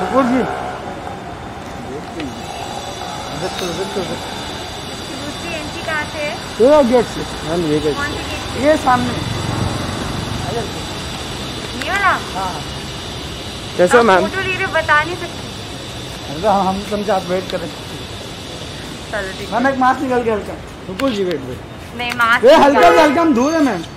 रुको जी, एंट्री कहाँ से है? ये गेट से। मैम ये गेट, कौन सी गेट? ये सामने। ये वाला? हाँ कैसे मैम? फोटो ले रहे बता नहीं सकती। हम समझे आप वेट करें। चलो ठीक है। मैम एक मास्क निकल के हल्का, रुको जी, वेट वेट। नहीं मास्क ये हल्का से हल्का हम धो रहे मैम।